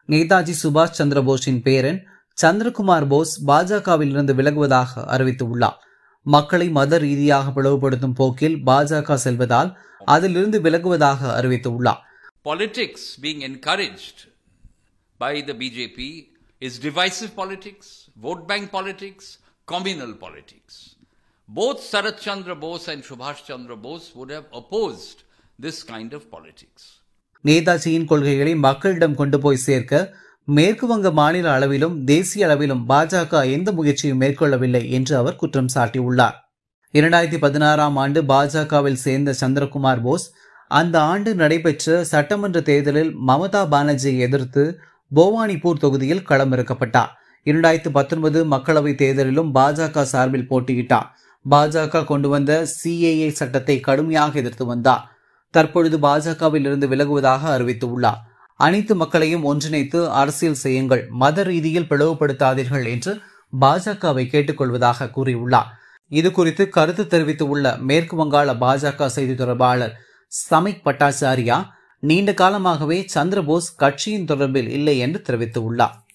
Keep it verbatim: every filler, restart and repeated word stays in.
நேதாஜி சுபாஷ் சந்திர போஸின் பேரன் சந்திரகுமார் போஸ் பாஜகவில் இருந்து விலகுவதாக அறிவித்துள்ளார். மக்களை மத ரீதியாக பிளவுபடுத்தும் போக்கில் பாஜக செல்வதால் அதிலிருந்து விலகுவதாக அறிவித்துள்ளார். Politics being encouraged by the B J P is divisive politics, vote bank politics, communal politics. Both Sarat Chandra Bose and Subhash Chandra Bose would have opposed this kind of politics. நேதாஜியின் கொள்கைகளை மக்களிடம் கொண்டு போய் சேர்க்க மேற்கு வங்க மாநில அளவிலும் தேசிய அளவிலும் பாஜக எந்த முயற்சியும் மேற்கொள்ளவில்லை என்று அவர் குற்றம் சாட்டியுள்ளார். இரண்டாயிரத்தி பதினாறாம் ஆண்டு பாஜகவில் சேர்ந்த சந்திரகுமார் போஸ் அந்த ஆண்டு நடைபெற்ற சட்டமன்ற தேர்தலில் மமதா பானர்ஜியை எதிர்த்து போவானிப்பூர் தொகுதியில் களமிறக்கப்பட்டார். இரண்டாயிரத்தி பத்தொன்பது மக்களவை தேர்தலிலும் பாஜக சார்பில் போட்டியிட்டார். பாஜக கொண்டு வந்த சிஏஏ சட்டத்தை கடுமையாக எதிர்த்து வந்தார். தற்பொழுது பாஜகவில் இருந்து விலகுவதாக அறிவித்துள்ளார். அனைத்து மக்களையும் ஒன்றிணைத்து அரசியல் செய்யுங்கள், மத ரீதியில் பிளவுபடுத்தாதீர்கள் என்று பாஜகவை கேட்டுக்கொள்வதாக கூறியுள்ளார். இது குறித்து கருத்து தெரிவித்துள்ள மேற்கு வங்காள பாஜக செய்தி தொடர்பாளர் சமிக் பட்டாச்சாரியா நீண்ட காலமாகவே சந்திரபோஸ் கட்சியின் தொடர்பில் இல்லை என்று தெரிவித்துள்ளார்.